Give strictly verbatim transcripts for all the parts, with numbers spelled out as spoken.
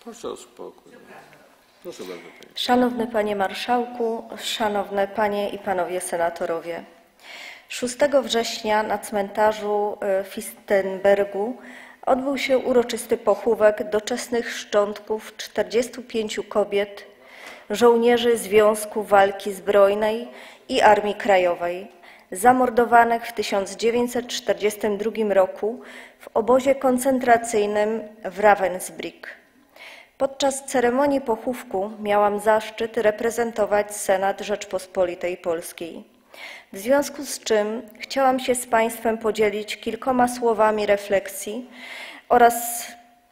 Proszę o spokój. Proszę bardzo. Szanowny Panie Marszałku, szanowne Panie i Panowie Senatorowie. szóstego września na cmentarzu w Fichtenbergu odbył się uroczysty pochówek doczesnych szczątków czterdziestu pięciu kobiet, żołnierzy Związku Walki Zbrojnej i Armii Krajowej, zamordowanych w tysiąc dziewięćset czterdziestym drugim roku w obozie koncentracyjnym w Ravensbrück. Podczas ceremonii pochówku miałam zaszczyt reprezentować Senat Rzeczpospolitej Polskiej. W związku z czym chciałam się z Państwem podzielić kilkoma słowami refleksji oraz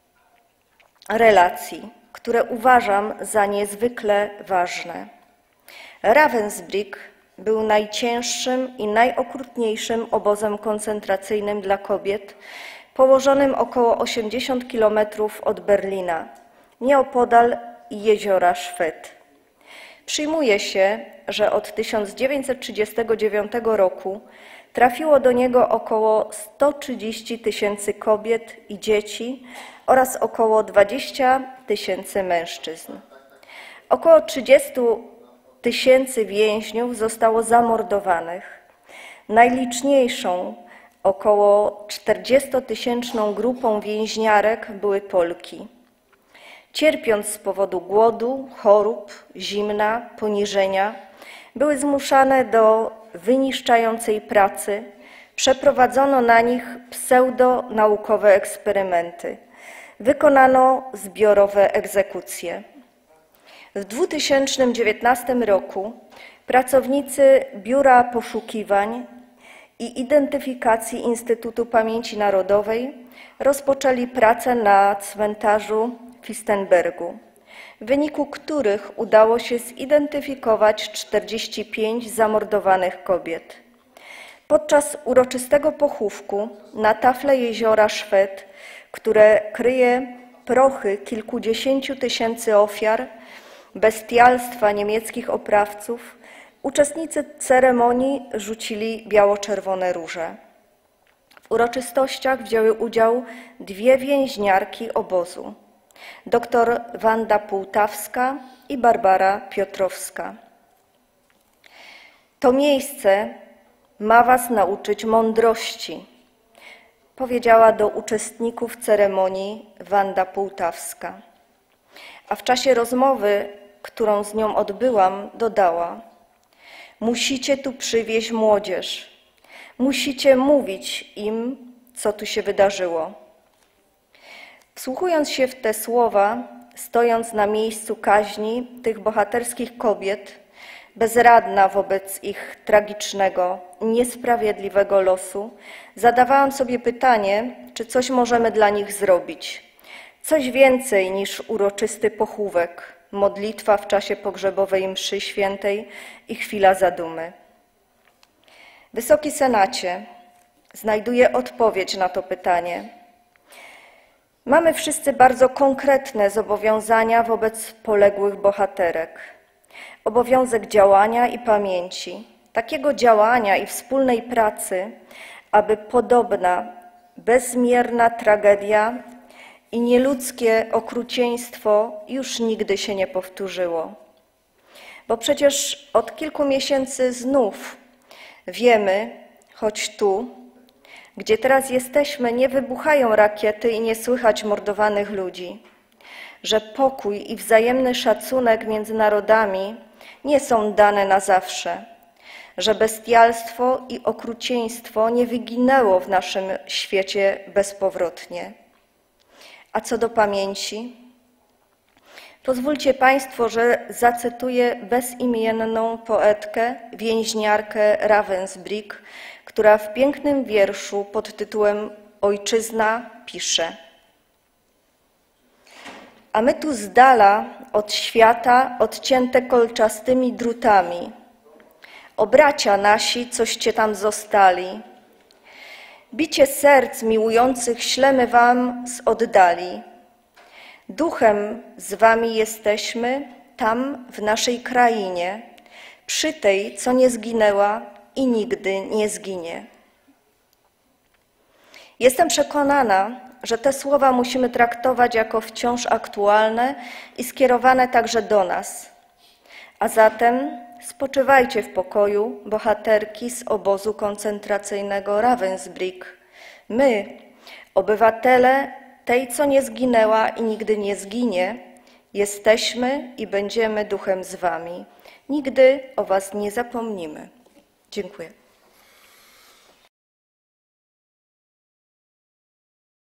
relacji, które uważam za niezwykle ważne. Ravensbrück był najcięższym i najokrutniejszym obozem koncentracyjnym dla kobiet, położonym około osiemdziesiąt kilometrów od Berlina, nieopodal jeziora Szwed. Przyjmuje się, że od tysiąc dziewięćset trzydziestego dziewiątego roku trafiło do niego około sto trzydzieści tysięcy kobiet i dzieci oraz około dwadzieścia tysięcy mężczyzn. Około trzydzieści tysięcy więźniów zostało zamordowanych. Najliczniejszą, około czterdziestotysięczną grupą więźniarek były Polki. Cierpiąc z powodu głodu, chorób, zimna, poniżenia, były zmuszane do wyniszczającej pracy, przeprowadzono na nich pseudonaukowe eksperymenty, wykonano zbiorowe egzekucje. W dwa tysiące dziewiętnastym roku pracownicy Biura Poszukiwań i Identyfikacji Instytutu Pamięci Narodowej rozpoczęli pracę na cmentarzu w Fichtenbergu, w wyniku których udało się zidentyfikować czterdzieści pięć zamordowanych kobiet. Podczas uroczystego pochówku na tafle jeziora Szwed, które kryje prochy kilkudziesięciu tysięcy ofiar bestialstwa niemieckich oprawców, uczestnicy ceremonii rzucili biało-czerwone róże. W uroczystościach wzięły udział dwie więźniarki obozu, dr Wanda Pułtawska i Barbara Piotrowska. To miejsce ma was nauczyć mądrości, powiedziała do uczestników ceremonii Wanda Pułtawska. A w czasie rozmowy, którą z nią odbyłam, dodała: musicie tu przywieźć młodzież, musicie mówić im, co tu się wydarzyło. Wsłuchując się w te słowa, stojąc na miejscu kaźni tych bohaterskich kobiet, bezradna wobec ich tragicznego, niesprawiedliwego losu, zadawałam sobie pytanie, czy coś możemy dla nich zrobić. Coś więcej niż uroczysty pochówek, modlitwa w czasie pogrzebowej mszy świętej i chwila zadumy. Wysoki Senacie, znajduję odpowiedź na to pytanie. Mamy wszyscy bardzo konkretne zobowiązania wobec poległych bohaterek. Obowiązek działania i pamięci, takiego działania i wspólnej pracy, aby podobna, bezmierna tragedia i nieludzkie okrucieństwo już nigdy się nie powtórzyło. Bo przecież od kilku miesięcy znów wiemy, choć tu, gdzie teraz jesteśmy, nie wybuchają rakiety i nie słychać mordowanych ludzi, że pokój i wzajemny szacunek między narodami nie są dane na zawsze, że bestialstwo i okrucieństwo nie wyginęło w naszym świecie bezpowrotnie. A co do pamięci? Pozwólcie Państwo, że zacytuję bezimienną poetkę, więźniarkę Ravensbrück, która w pięknym wierszu pod tytułem Ojczyzna pisze: a my tu z dala od świata, odcięte kolczastymi drutami, o bracia nasi, coście tam zostali, bicie serc miłujących ślemy wam z oddali. Duchem z wami jesteśmy tam w naszej krainie, przy tej, co nie zginęła i nigdy nie zginie. Jestem przekonana, że te słowa musimy traktować jako wciąż aktualne i skierowane także do nas. A zatem spoczywajcie w pokoju, bohaterki z obozu koncentracyjnego Ravensbrück. My, obywatele tej, co nie zginęła i nigdy nie zginie, jesteśmy i będziemy duchem z wami. Nigdy o was nie zapomnimy. Dziękuję.